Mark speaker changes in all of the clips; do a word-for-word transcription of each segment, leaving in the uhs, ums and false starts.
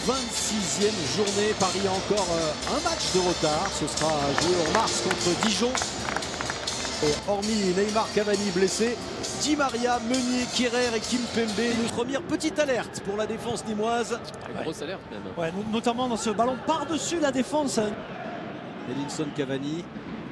Speaker 1: vingt-sixième journée. Paris a encore euh, un match de retard. Ce sera joué en mars contre Dijon. Et hormis Neymar, Cavani blessé, Di Maria, Meunier, Kerrer et Kimpembe. Une première petite alerte pour la défense nîmoise.
Speaker 2: Une grosse alerte même.
Speaker 3: Ouais, notamment dans ce ballon par-dessus la défense.
Speaker 1: Edinson Cavani.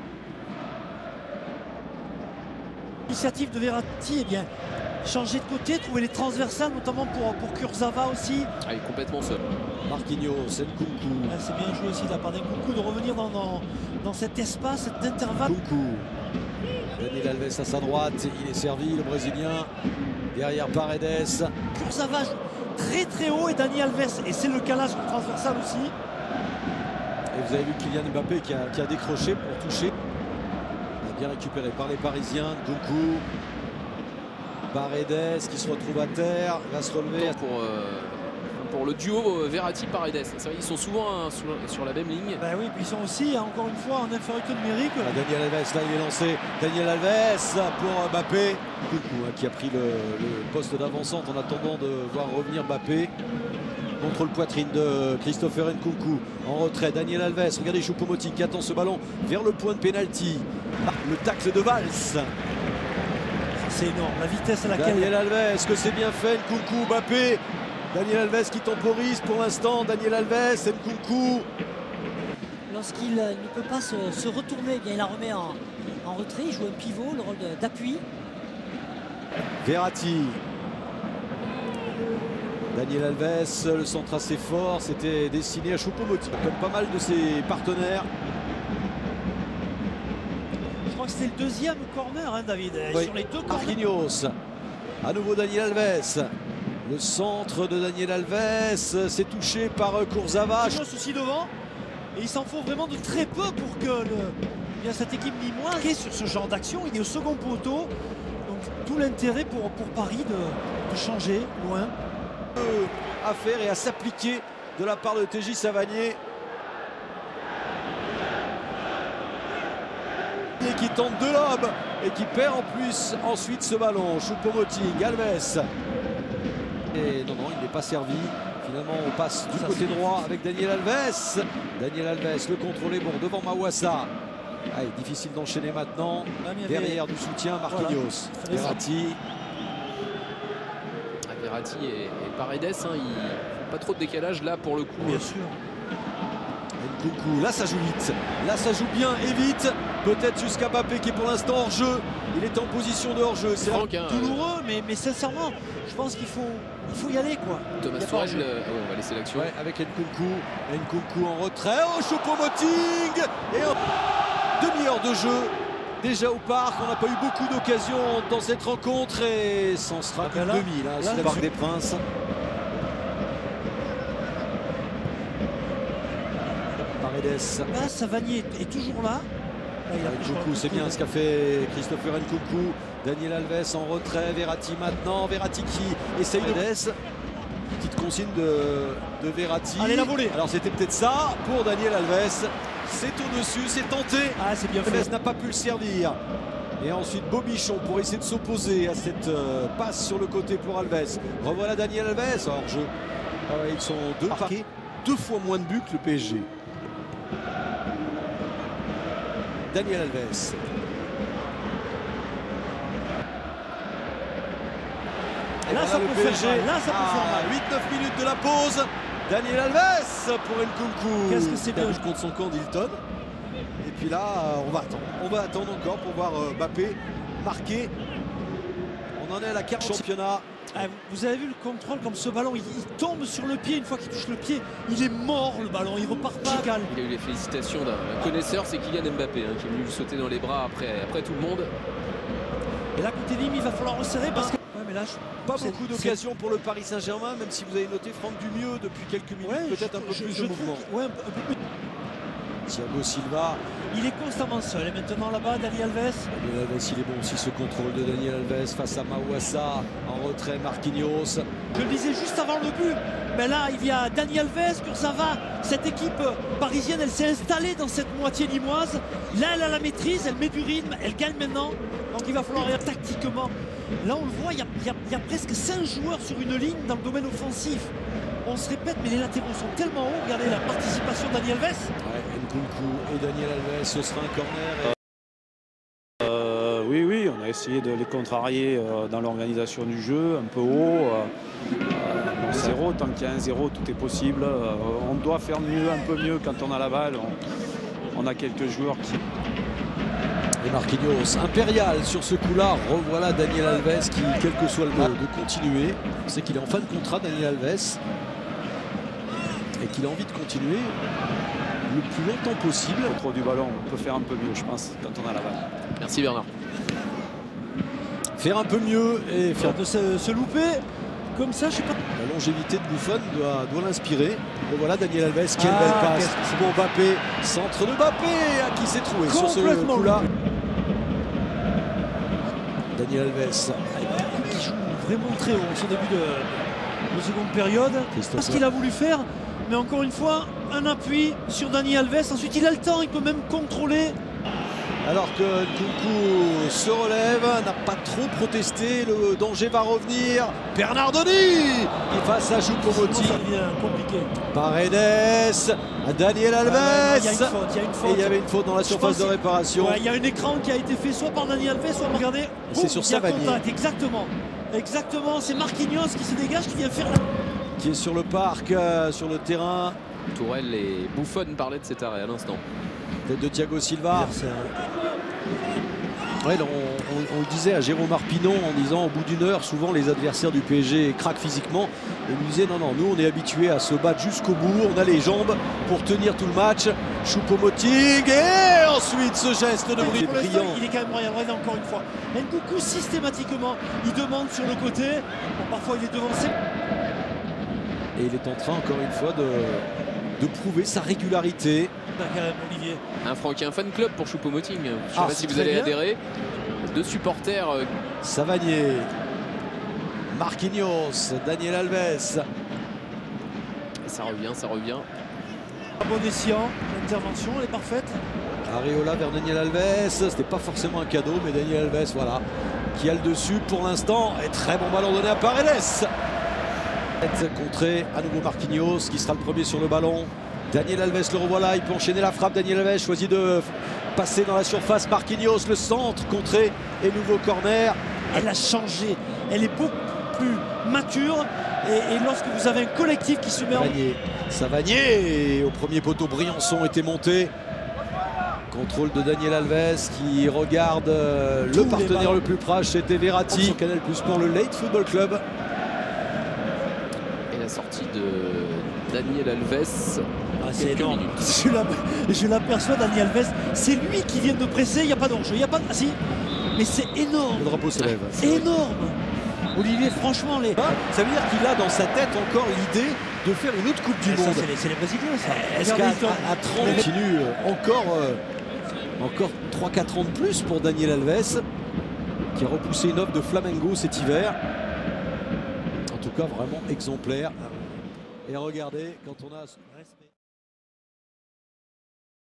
Speaker 3: L'initiative de Verratti, eh bien, changer de côté, trouver les transversales, notamment pour, pour Kurzawa aussi.
Speaker 2: Ah, il est complètement seul.
Speaker 1: Marquinhos, Nkunku.
Speaker 3: C'est bien joué aussi de la part d'Nkunku de revenir dans, dans, dans cet espace, cet intervalle.
Speaker 1: Nkunku. Daniel Alves à sa droite, il est servi, le Brésilien. Derrière Paredes.
Speaker 3: Kurzawa joue très très haut et Dani Alves, et c'est le calage transversal aussi.
Speaker 1: Et vous avez vu Kylian Mbappé qui a, qui a décroché pour toucher. Bien récupéré par les Parisiens. Nkunku. Paredes qui se retrouve à terre, va se relever.
Speaker 2: Pour, euh, pour le duo Verratti-Paredes. C'est vrai, ils sont souvent hein, sur, sur la même ligne.
Speaker 3: Ben oui, puis ils sont aussi, encore une fois, en infériorité numérique.
Speaker 1: Ah, Daniel Alves, là il est lancé. Daniel Alves pour Mbappé. Nkunku hein, qui a pris le, le poste d'avancante en attendant de voir revenir Mbappé. Contrôle poitrine de Christopher Nkunku. En retrait, Daniel Alves. Regardez Choupo-Moting qui attend ce ballon vers le point de pénalty. Ah, le tacle de Valls.
Speaker 3: C'est énorme, la vitesse à laquelle...
Speaker 1: Daniel Alves, que c'est bien fait. Nkunku, Mbappé. Daniel Alves qui temporise pour l'instant. Daniel Alves, Nkunku.
Speaker 4: Lorsqu'il ne peut pas se, se retourner, eh bien, il la remet en, en retrait. Il joue un pivot, le rôle d'appui.
Speaker 1: Verratti. Daniel Alves, le centre assez fort, c'était destiné à Choupo-Moting, comme pas mal de ses partenaires.
Speaker 3: Je crois que c'était le deuxième corner, hein, David,
Speaker 1: oui.
Speaker 3: Sur les deux corners.
Speaker 1: Marquinhos, à nouveau Daniel Alves. Le centre de Daniel Alves, c'est touché par Kurzawa.
Speaker 3: Il aussi devant, et il s'en faut vraiment de très peu pour que le, eh bien, cette équipe nîmoise est sur ce genre d'action. Il est au second poteau, donc tout l'intérêt pour, pour Paris de, de changer loin.
Speaker 1: À faire et à s'appliquer de la part de T J Savanier. Et qui tente de lob et qui perd en plus ensuite ce ballon. Choupo-Moting, Alves. Et non, non, il n'est pas servi. Finalement, on passe du côté droit avec Daniel Alves. Daniel Alves, le contrôle est bon devant Mawassa. Allez, difficile d'enchaîner maintenant. Derrière du soutien, Marquinhos. Verratti.
Speaker 2: Verratti et, et Paredes, hein, ils n'ont pas trop de décalage là pour le coup.
Speaker 3: Bien sûr.
Speaker 1: Nkunku, là ça joue vite. Là ça joue bien et vite. Peut-être jusqu'à Mbappé qui est pour l'instant hors jeu. Il est en position de hors jeu. C'est
Speaker 2: hein,
Speaker 3: douloureux, mais, mais sincèrement, je pense qu'il faut, il faut y aller, quoi.
Speaker 2: Thomas Tuchel, euh, ah ouais, on va laisser l'action.
Speaker 1: Ouais, avec Nkunku. Nkunku en retrait. Oh, Choupo-Moting. Et en demi-heure de jeu. Déjà au parc, on n'a pas eu beaucoup d'occasions dans cette rencontre et c'en sera
Speaker 3: ah
Speaker 1: qu'une
Speaker 3: là,
Speaker 1: demi là,
Speaker 3: là,
Speaker 1: sur le Parc des Princes. Paredes.
Speaker 3: Là, Savanier est, est toujours là. là
Speaker 1: Nkunku, c'est bien ce qu'a fait Christopher Nkunku. Daniel Alves en retrait, Verratti maintenant. Verratti qui essaye de laisser. Petite consigne de, de Verratti.
Speaker 3: Allez, la volée.
Speaker 1: Alors c'était peut-être ça pour Daniel Alves. C'est au-dessus, c'est tenté.
Speaker 3: Ah, c'est bien fait.
Speaker 1: Alves n'a pas pu le servir. Et ensuite Bobichon pour essayer de s'opposer à cette euh, passe sur le côté pour Alves. Revoilà Daniel Alves hors jeu. Ah ouais, ils sont deux marqués, deux fois moins de buts que le P S G. Daniel Alves. Et
Speaker 3: là,
Speaker 1: voilà
Speaker 3: ça
Speaker 1: le
Speaker 3: peut
Speaker 1: P S G.
Speaker 3: faire mal. Là, ça peut
Speaker 1: ah,
Speaker 3: faire mal.
Speaker 1: huit neuf minutes de la pause. Daniel Alves pour Nkunku.
Speaker 3: Qu'est-ce que c'est bien
Speaker 1: contre son camp d'Hilton. Et puis là, on va attendre. On va attendre encore pour voir Mbappé marquer. On en est à la quarantième championnat.
Speaker 3: Ah, vous avez vu le contrôle comme ce ballon, il, il tombe sur le pied. Une fois qu'il touche le pied, il est mort le ballon, il repart pas.
Speaker 2: Il a eu les félicitations d'un connaisseur, c'est Kylian Mbappé hein, qui est venu lui sauter dans les bras après, après tout le monde.
Speaker 3: Et là côté Nîmes, il va falloir resserrer parce que... Ouais, mais là, je...
Speaker 1: Pas beaucoup d'occasions pour le Paris Saint-Germain, même si vous avez noté Franck Dumieux depuis quelques minutes, ouais, peut-être un peu
Speaker 3: je,
Speaker 1: plus
Speaker 3: je
Speaker 1: de mouvement.
Speaker 3: Ouais, un peu plus.
Speaker 1: Thiago Silva.
Speaker 3: Il est constamment seul. Et maintenant là-bas, Dani Alves.
Speaker 1: Daniel Alves, il est bon aussi ce contrôle de Daniel Alves face à Mawassa. En retrait, Marquinhos.
Speaker 3: Je le disais juste avant le but. Mais là, il y a Dani Alves, Kurzawa. Cette équipe parisienne, elle s'est installée dans cette moitié limoise. Là, elle a la maîtrise, elle met du rythme, elle gagne maintenant. Donc il va falloir aller tactiquement. Là, on le voit, il y a, il y a, il y a presque cinq joueurs sur une ligne dans le domaine offensif. on se répète, mais les latéraux sont tellement hauts. Regardez la participation de Dani Alves.
Speaker 1: Ouais, Nkunku et Daniel Alves, ce sera un corner. Et...
Speaker 5: Euh, oui, oui, on a essayé de les contrarier euh, dans l'organisation du jeu, un peu haut. Euh, euh, zéro, tant qu'il y a un zéro, tout est possible. Euh, on doit faire mieux, un peu mieux quand on a la balle. On, on a quelques joueurs qui...
Speaker 1: Et Marquinhos, impérial sur ce coup-là. Revoilà Daniel Alves qui, quel que soit le mot, de continuer. On sait qu'il est en fin de contrat, Daniel Alves. Et qu'il a envie de continuer le plus longtemps possible.
Speaker 5: Trop du ballon, on peut faire un peu mieux, je pense, quand on a la balle.
Speaker 2: Merci Bernard.
Speaker 1: Faire un peu mieux et faire
Speaker 3: De se, se louper comme ça, je sais pas.
Speaker 1: la longévité de Buffon doit, doit l'inspirer. Et voilà Daniel Alves, quelle
Speaker 3: Ah,
Speaker 1: belle passe.
Speaker 3: qu'est-ce
Speaker 1: C'est bon, Mbappé, centre de Mbappé, à qui s'est trouvé sur ce
Speaker 3: Complètement.
Speaker 1: coup-là. Daniel Alves.
Speaker 3: Qui joue vraiment très haut son début de, de seconde période.
Speaker 1: Christophe.
Speaker 3: Ce qu'il a voulu faire, mais encore une fois, un appui sur Dani Alves. Ensuite, il a le temps, il peut même contrôler.
Speaker 1: Alors que Nkunku se relève, n'a pas trop protesté, le danger va revenir. Bernardoni il face à
Speaker 3: Sinon,
Speaker 1: Choupo-Moting.
Speaker 3: ça devient compliqué.
Speaker 1: Paredes, Daniel Alves.
Speaker 3: Ah ouais, non, il y a une faute, il y a une faute.
Speaker 1: Et il y avait une faute dans la
Speaker 3: Je
Speaker 1: surface
Speaker 3: pense
Speaker 1: de
Speaker 3: que-
Speaker 1: réparation.
Speaker 3: Ouais, il y a un écran qui a été fait soit par Dani Alves, soit par... Regardez,
Speaker 1: c'est
Speaker 3: boum,
Speaker 1: sur
Speaker 3: il y a
Speaker 1: Savanier.
Speaker 3: contact, exactement. Exactement, c'est Marquinhos qui se dégage, qui vient faire la...
Speaker 1: Qui est sur le parc, euh, sur le terrain.
Speaker 2: Tourelle et Buffon parlaient de cet arrêt à l'instant.
Speaker 1: Tête de Thiago Silva. Ouais, on, on- on le disait à Jérôme Arpinon en disant au bout d'une heure, souvent les adversaires du P S G craquent physiquement. Et il nous disait non, non, nous on est habitués à se battre jusqu'au bout, on a les jambes pour tenir tout le match. Choupo-Moting et ensuite ce geste de
Speaker 3: Pour l'instant,
Speaker 1: brillant.
Speaker 3: il est quand même royal. Regardez encore une fois. Nkunku systématiquement, il demande sur le côté. Bon, parfois il est devancé.
Speaker 1: Et il est en train encore une fois de, de prouver sa régularité.
Speaker 3: Quand même, Olivier.
Speaker 2: Un franc et un fan club pour Choupo-Moting. Je ne sais
Speaker 1: Ah,
Speaker 2: pas
Speaker 1: c'est
Speaker 2: si vous
Speaker 1: très
Speaker 2: allez
Speaker 1: bien.
Speaker 2: adhérer. Deux supporters. euh,
Speaker 1: Savanier, Marquinhos, Daniel Alves.
Speaker 2: Ça revient, ça revient.
Speaker 3: Bon escient, l'intervention, elle est parfaite.
Speaker 1: Areola vers Daniel Alves, c'était pas forcément un cadeau, mais Daniel Alves, voilà, qui a le dessus pour l'instant. Et très bon ballon donné à Paredes. Contré à nouveau Marquinhos, qui sera le premier sur le ballon. Daniel Alves le revoilà, il peut enchaîner la frappe. Daniel Alves choisit de passer dans la surface. Marquinhos, le centre, contré et nouveau corner.
Speaker 3: Elle a changé. Elle est beaucoup plus mature. Et, et lorsque vous avez un collectif qui se met en...
Speaker 1: Savanier, Savanier, au premier poteau, Briançon était monté. Contrôle de Daniel Alves qui regarde euh,
Speaker 3: Tous
Speaker 1: le
Speaker 3: les
Speaker 1: partenaire
Speaker 3: ballons.
Speaker 1: le plus proche, c'était Verratti. Sur Canal Plus pour le Late Football Club.
Speaker 2: Et la sortie de Daniel Alves.
Speaker 3: Ah, c'est
Speaker 2: Quelques
Speaker 3: énorme.
Speaker 2: minutes.
Speaker 3: Je l'aper- Je l'aperçois, Dani Alves. C'est lui qui vient de presser. Il n'y a pas d'enjeu. Il n'y a pas de... Ah, si. Mais c'est énorme.
Speaker 1: Le drapeau se lève.
Speaker 3: Énorme. Olivier, franchement, les...
Speaker 1: Ça veut dire qu'il a dans sa tête encore l'idée de faire une autre Coupe du
Speaker 3: Ça,
Speaker 1: Monde.
Speaker 3: c'est les, c'est les Brésiliens, ça.
Speaker 1: Est-ce
Speaker 3: Regardez,
Speaker 1: qu'à
Speaker 3: ils
Speaker 1: à, à trente, il continue euh, encore, euh, encore trois quatre ans de plus pour Daniel Alves, qui a repoussé une offre de Flamengo cet hiver. En tout cas, vraiment exemplaire. Et regardez, quand on a...